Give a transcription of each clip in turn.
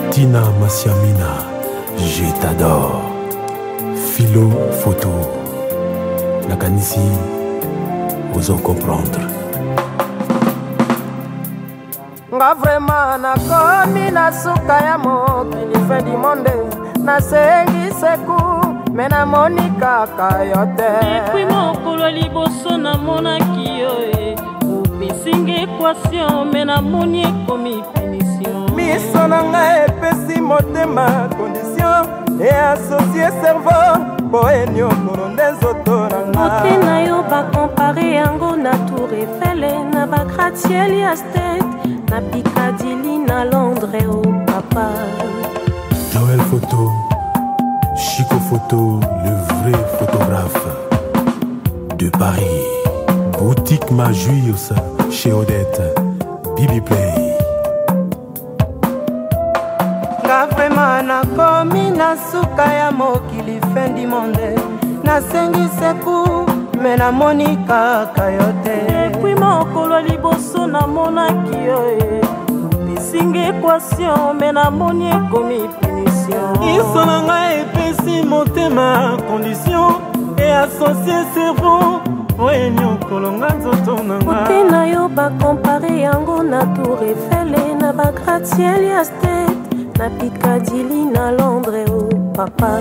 Tina Masiamina, je t'adore. Philo photo. Nakanisi, osons comprendre. Nga vraiment nakomi na suka ya mokili fin du monde. Nasengi seku me namoni kaka yo te. Epui mokolo liboso namonaki yo opesinga équation me namoni ekomi punition. Miso na ngai epesi motema condition et associé cerveau po enyokolo nde nzoto na nga. Motema yo bakompare yango na Tour Eiffel na bagratiel ya State na Piccadilly na Londres o papa. Joël Photo, Chico Photo, le vrai photographe de Paris. Boutique Majuius chez Odette, Bibi Play. Nga vraiment nakomi na suka ya mokili fin du monde. Nasengi seku me namoni kaka yo te. Epui mokolo liboso namonaki yo opesinga équation me namoni ekomi punition. Miso na ngai epesi motema condition et associé cerveau po enyokolo nga nzoto na nga. Motema yo bakompare yango na Tour Eiffel na bagratiel ya State na Piccadilly na Londres o papa.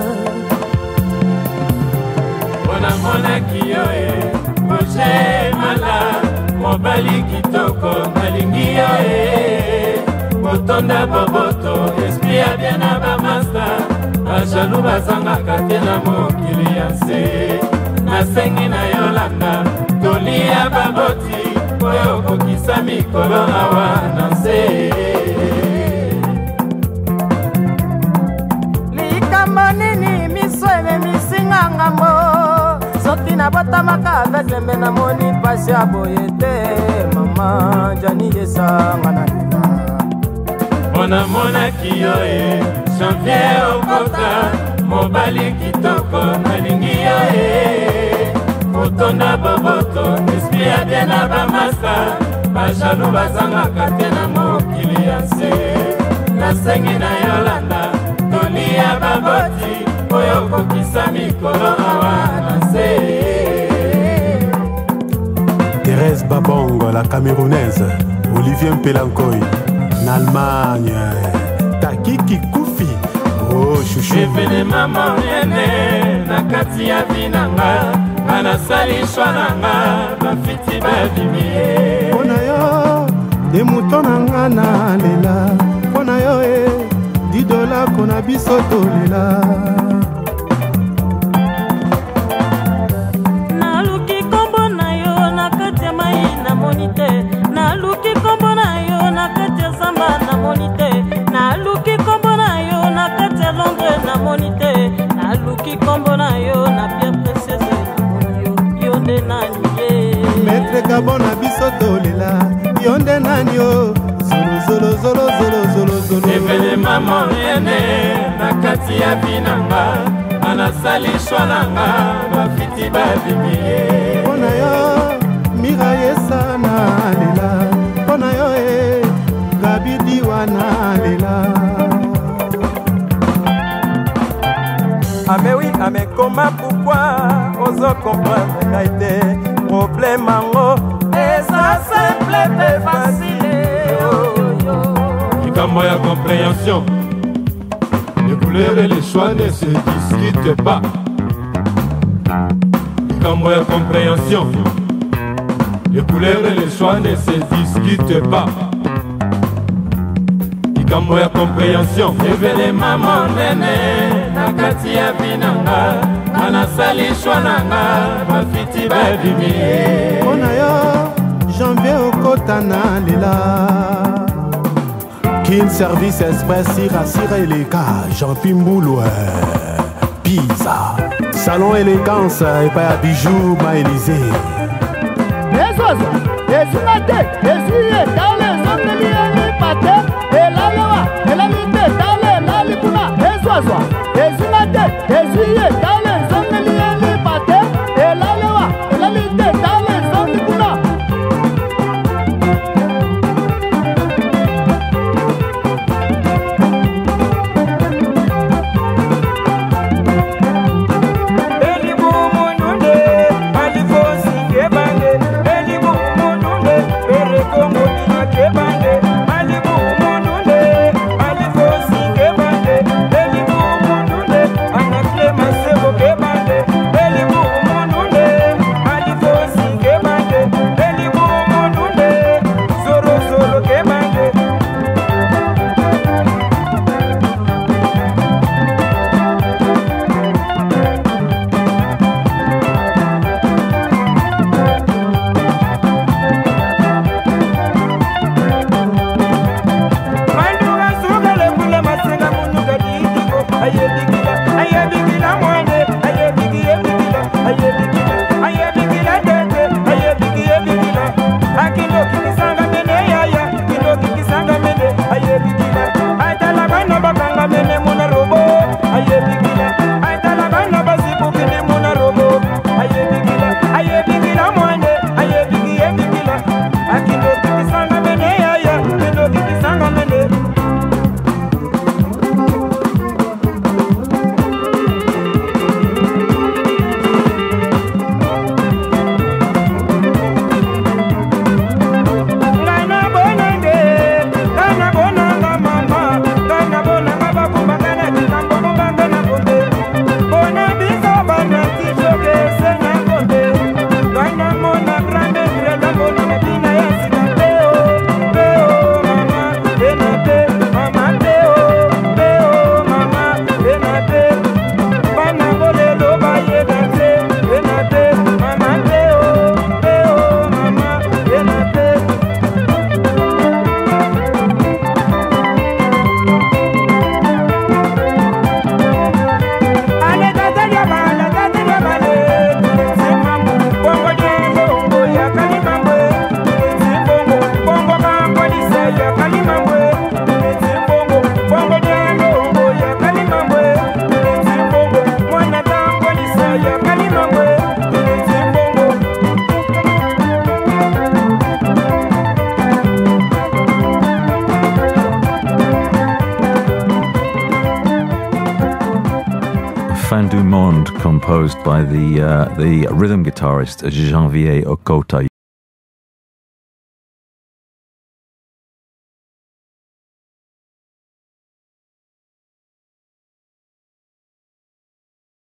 Bona monaki yo Roger mala mobali kitoko nalingi yo botonda boboto esprit ya bien na bamaster bajalou bazangaka te na mokili ya nse. Nasengi na yo landa tolia baboti oyo okokisa mikolo awa na nse. Likambo nini miso ememisinga ngambo soki nabotamaka aveugle me namoni pasi ya boye te. Mama jani esanga na lila mpona monaki yo janvier okota mobali kitoko nalingi yo kotonda boboto esprit ya bien na bamasa bajalou bazangaka te na mokili ya nse. Nasengi na yo landa tolia baboti oyo okokisa mikolo awa na nse. Thérèse Babongo, la Camerounaise. Olivier Mpelankoy, en Allemagne. Takiki Koufi, oh chouchou. Evene mama nene na kati ya binanga anasalishwa nanga bafiti babimi. Pona yo de mutona nga na lela. Pona yo $10 kona biso tolela. Naluki kombo na yo na kati ya mai na monite. Naluki kombo na yo na kati ya zamba na monite. Naluki kombo na yo na kati ya Londres na monite. Naluki kombo na yo na Pierre Précieuse na moni yo. Yo nde nani ye Maître Gabon na biso tolela. Yo nde nani yo zolo zolo zolo zolo zolo zolo. Evene mama nene na kati ya binanga anasalishwa nanga bafiti babimi. Pona yo mira yesa na lela. Pona yo Gabi Diwa na lela. Ah mais oui, ah mais comment pourquoi oso comprendre ngai te problème ango eza simple et facile. Likambo ya compréhension, les couleurs et les choix ne se discutent pas. Likambo ya compréhension, les couleurs et les choix ne se discutent pas. Likambo ya compréhension, evele mama nene na kati ya binanga anasalishwa nanga bafiti babimi. Pona yo janvier okota na lela. Kin Service Express, Sira Eleka, Jean-Pierre Mboulou, Pisa. Salon élégance et pas à bijoux, ma Élysée. Les oiseaux, les humains, les yeux, dans les hommes, les pâtés, et la loi, et la mité, dans les lipuna, les oiseaux, les humains, les yeux, dans les hommes, les pâtés, et la loi, et la mité, dans les hommes, lipuna. composed by the rhythm guitarist Janvier Okota.